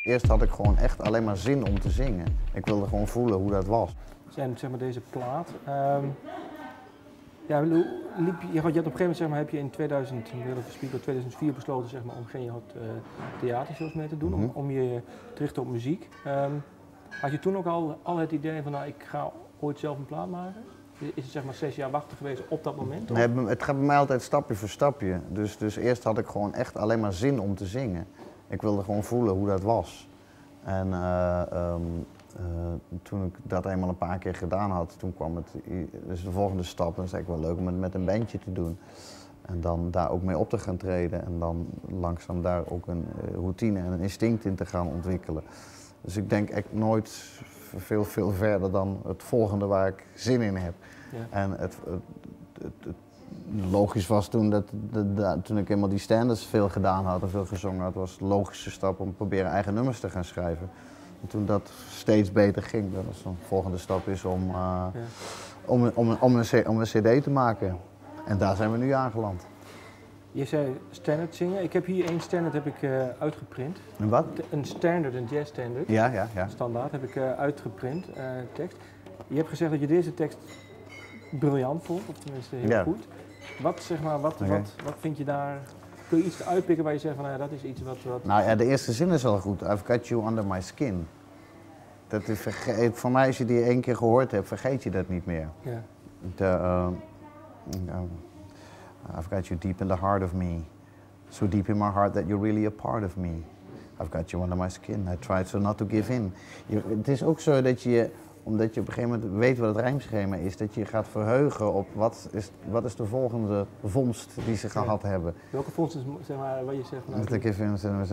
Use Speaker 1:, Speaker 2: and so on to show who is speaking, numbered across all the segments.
Speaker 1: Eerst had ik gewoon echt alleen maar zin om te zingen. Ik wilde gewoon voelen hoe dat was.
Speaker 2: En zeg maar deze plaat. Ja, je had op een gegeven moment zeg maar, heb je in 2004 besloten zeg maar, om geen theatershows meer te doen, om je te richten op muziek. Had je toen ook al het idee van nou, ik ga ooit zelf een plaat maken? Is het zeg maar 6 jaar wachten geweest op dat moment?
Speaker 1: Nee, het gaat bij mij altijd stapje voor stapje. Dus eerst had ik gewoon echt alleen maar zin om te zingen. Ik wilde gewoon voelen hoe dat was. En toen ik dat eenmaal een paar keer gedaan had, toen kwam het, dus de volgende stap, dan zei ik wel leuk om het met een bandje te doen. En dan daar ook mee op te gaan treden en dan langzaam daar ook een routine en een instinct in te gaan ontwikkelen. Dus ik denk echt nooit veel verder dan het volgende waar ik zin in heb. Ja. En het logisch was toen, toen ik eenmaal die standards veel gedaan had en veel gezongen had, was de logische stap om proberen eigen nummers te gaan schrijven. En toen dat steeds beter ging, dan was de volgende stap is om een cd te maken. En daar zijn we nu aangeland.
Speaker 2: Je zei standard zingen. Ik heb hier één standard uitgeprint.
Speaker 1: Een wat?
Speaker 2: Een standard, een jazz standard.
Speaker 1: Ja.
Speaker 2: Standaard heb ik uitgeprint, tekst. Je hebt gezegd dat je deze tekst briljant vond, of tenminste heel goed. Wat vind je daar? Kun je iets uitpikken waar je zegt van nou ja, dat is iets wat...
Speaker 1: Nou ja, de eerste zin is wel goed. I've got you under my skin. Dat is, voor mij, als je die 1 keer gehoord hebt, vergeet je dat niet meer. Ja. I've got you deep in the heart of me. So deep in my heart that you're really a part of me. I've got you under my skin. I tried so not to give in. Het is ook zo dat je, omdat je op een gegeven moment weet wat het rijmschema is, dat je gaat verheugen op wat is de volgende vondst die ze gehad hebben.
Speaker 2: Welke vondst is zeg maar, wat je zegt?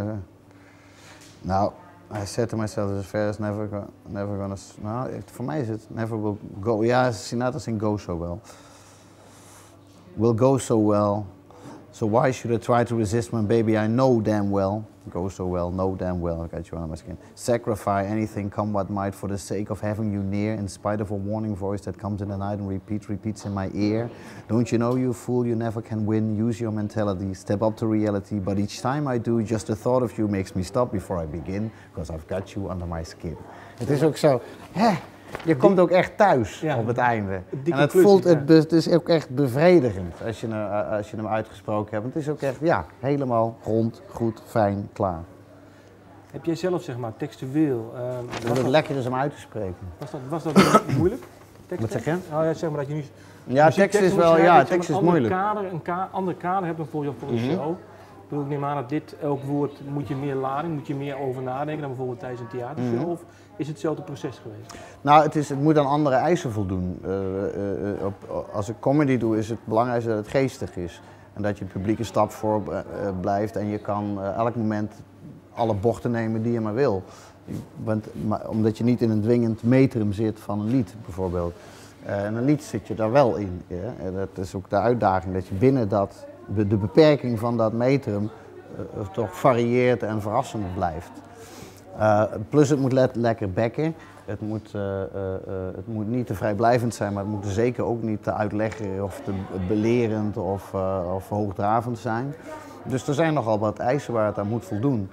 Speaker 1: Nou, I said to myself, this affair is never gonna... Nou, voor mij is het never will go... Ja, Sinatra zingt Go So Well. Will go so well. So why should I try to resist when baby I know damn well. Go so well, know damn well, I got you under my skin. Sacrifice anything, come what might, for the sake of having you near, in spite of a warning voice that comes in the night and repeats in my ear. Don't you know, you fool, you never can win, use your mentality, step up to reality, but each time I do, just the thought of you makes me stop before I begin, because I've got you under my skin. Het is ook zo, je komt ook echt thuis op het einde. En het voelt, het is ook echt bevredigend als je hem uitgesproken hebt. Het is ook echt, helemaal rond, goed, fijn, klaar.
Speaker 2: Heb jij zelf, zeg maar, textueel...
Speaker 1: Het lekker is om uit te spreken.
Speaker 2: Was dat moeilijk?
Speaker 1: Wat zeg je?
Speaker 2: Nou ja, zeg maar dat je nu...
Speaker 1: Ja, tekst is wel, tekst is moeilijk.
Speaker 2: Een ander kader hebt dan voor je show. Ik neem aan dat elk woord moet je meer lading, moet je meer over nadenken dan bijvoorbeeld tijdens een theatershow, of is het hetzelfde proces geweest?
Speaker 1: Nou, het moet aan andere eisen voldoen. Als ik comedy doe, is het belangrijkste dat het geestig is. En dat je het publiek een stap voor blijft en je kan elk moment alle bochten nemen die je maar wil. Omdat je niet in een dwingend metrum zit van een lied, bijvoorbeeld. En een lied zit je daar wel in. Ja? Dat is ook de uitdaging, dat je binnen de beperking van dat metrum toch varieert en verrassend blijft. Plus het moet lekker bekken. Het moet niet te vrijblijvend zijn, maar het moet zeker ook niet te uitleggen of te belerend of hoogdravend zijn. Dus er zijn nogal wat eisen waar het aan moet voldoen.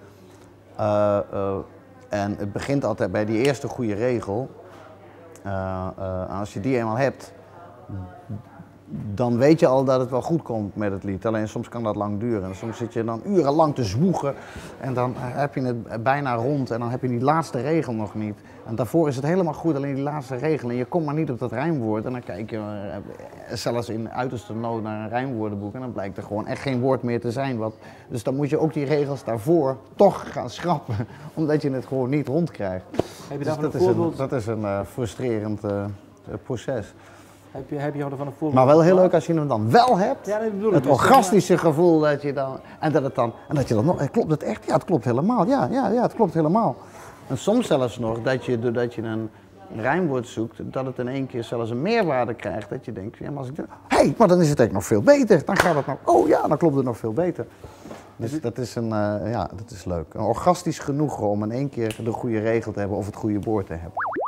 Speaker 1: En het begint altijd bij die eerste goede regel. Als je die eenmaal hebt, dan weet je al dat het wel goed komt met het lied. Alleen soms kan dat lang duren. En soms zit je dan urenlang te zwoegen en dan heb je het bijna rond en dan heb je die laatste regel nog niet. En daarvoor is het helemaal goed, alleen die laatste regel. En je komt maar niet op dat rijmwoord en dan kijk je zelfs in uiterste nood naar een rijmwoordenboek en dan blijkt er gewoon echt geen woord meer te zijn. Dus dan moet je ook die regels daarvoor toch gaan schrappen, omdat je het gewoon niet rondkrijgt.
Speaker 2: Heb je
Speaker 1: dus
Speaker 2: daarvan een voorbeeld?
Speaker 1: Dat is een frustrerend proces.
Speaker 2: Heb je ervan een voorbeeld?
Speaker 1: Maar wel heel leuk als je hem dan wel hebt.
Speaker 2: Ja, dat bedoel ik.
Speaker 1: Het orgastische gevoel dat je dan... En dat je dan nog... Klopt het echt? Ja, het klopt helemaal. Ja, het klopt helemaal. En soms zelfs nog dat je, doordat je een rijmwoord zoekt, dat het in één keer zelfs een meerwaarde krijgt. Dat je denkt, ja, maar als ik denk, maar dan is het eigenlijk nog veel beter. Dan gaat het nog... dan klopt het nog veel beter. Dus dat is leuk. Een orgastisch genoegen om in één keer de goede regel te hebben of het goede woord te hebben.